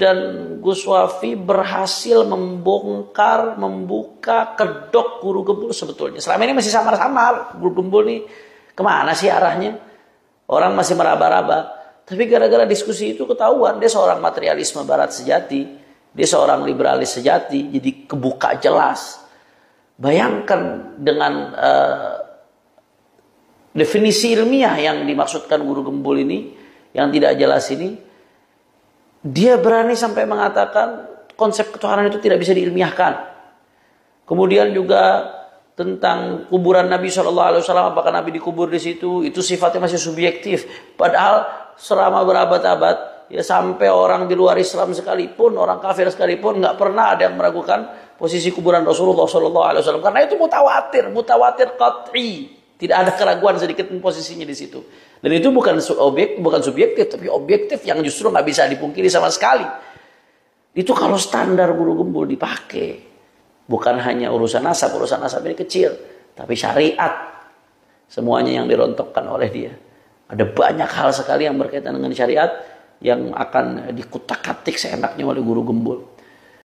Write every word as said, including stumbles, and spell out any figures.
dan Gus Wafi berhasil membongkar, membuka kedok Guru Gembul sebetulnya. Selama ini masih samar-samar. Guru Gembul nih kemana sih arahnya? Orang masih meraba-raba. Tapi gara-gara diskusi itu ketahuan dia seorang materialisme barat sejati. Dia seorang liberalis sejati. Jadi kebuka jelas. Bayangkan dengan uh, definisi ilmiah yang dimaksudkan Guru Gembul ini, yang tidak jelas ini, dia berani sampai mengatakan konsep ketuhanan itu tidak bisa diilmiahkan. Kemudian juga tentang kuburan Nabi shallallahu alaihi wasallam, apakah Nabi dikubur di situ, itu sifatnya masih subjektif. Padahal selama berabad-abad, ya sampai orang di luar Islam sekalipun, orang kafir sekalipun, nggak pernah ada yang meragukan posisi kuburan Rasulullah shallallahu alaihi wasallam, karena itu mutawatir, mutawatir qat'i. Tidak ada keraguan sedikit pun posisinya di situ. Dan itu bukan objek, bukan subjektif, tapi objektif yang justru nggak bisa dipungkiri sama sekali. Itu kalau standar Guru Gembul dipakai, bukan hanya urusan nasab, urusan nasab ini kecil, tapi syariat, semuanya yang dirontokkan oleh dia. Ada banyak hal sekali yang berkaitan dengan syariat yang akan dikutak-katik seenaknya oleh Guru Gembul.